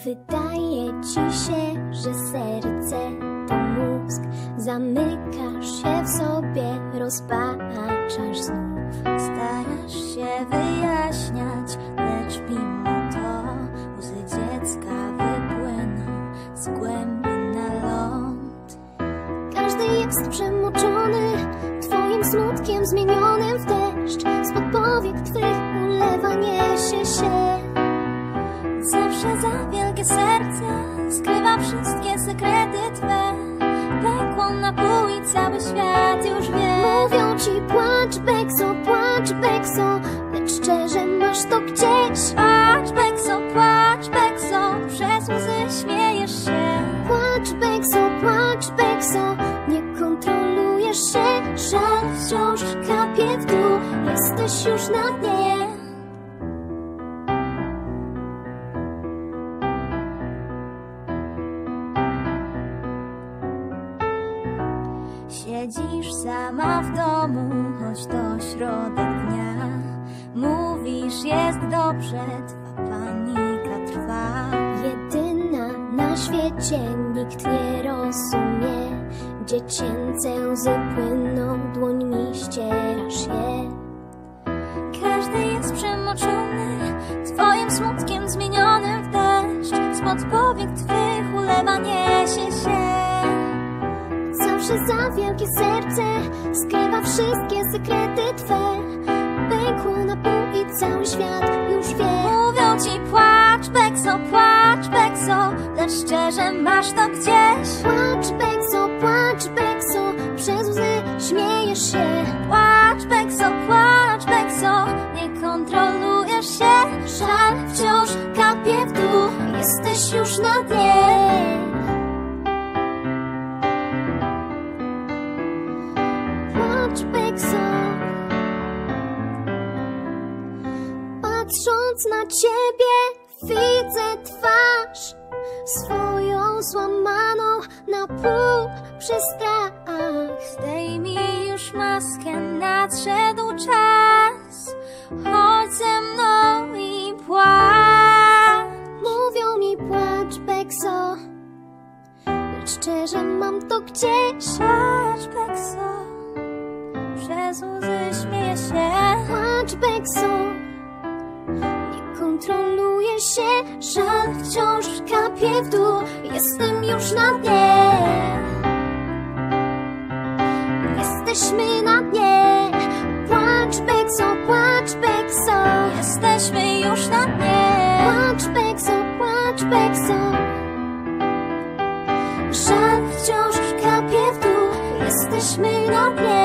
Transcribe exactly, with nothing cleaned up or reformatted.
Wydaje ci się, że serce to mózg. Zamykasz się w sobie, rozpaczasz znów. Starasz się wyjaśniać, lecz mimo to łzy dziecka wypłyną z głębi na ląd. Każdy jest przemoczony twoim smutkiem zmienionym w deszcz. Spod powiek twych ulewa, niesie się. Zawsze za wielkie serce skrywa wszystkie sekrety twe. Pękło na pół i cały świat już wie. Mówią ci płacz, Bekso, płacz, Bekso, lecz szczerze masz to gdzieś. Płacz, Bekso, płacz, Bekso, przez łzy śmiejesz się. Płacz, Bekso, płacz, Bekso, nie kontrolujesz się. Żal wciąż kapie w dół, jesteś już na dnie. Siedzisz sama w domu, choć to środek dnia. Mówisz, jest dobrze, twa panika trwa. Jedyna na świecie, nikt nie rozumie. Dziecięce łzy płyną, dłońmi ścierasz je. Każdy jest przemoczony twoim smutkiem zmienionym w deszcz. Spod powiek twych ulewa, niesie się. Zawsze za wielkie serce skrywa wszystkie sekrety twe. Pękło na pół i cały świat już wie. Mówią ci płacz, Bekso, płacz, Bekso, lecz szczerze masz to gdzieś. Płacz, Bekso, płacz, Bekso, przez łzy śmiejesz się. Płacz, Bekso, płacz, Bekso, nie kontrolujesz się. Żal wciąż kapie w dół, jesteś już na dnie. Płacz, Bekso. Patrząc na ciebie, widzę twarz swoją złamaną na pół przez strach. Zdejmij już maskę, nadszedł czas. Chodź ze mną i płacz. Mówią mi płacz, Bekso, lecz szczerze mam to gdzieś. Płacz, Bekso, przez łzy śmieje się. Płacz, Bekso, nie kontroluję się. Żal wciąż kapie w dół, jestem już na dnie. Jesteśmy na dnie. Płacz, Bekso, płacz, Bekso, Jesteśmy już na dnie. płacz, Bekso, płacz, Bekso. Żal wciąż kapie w dół, jesteśmy na dnie.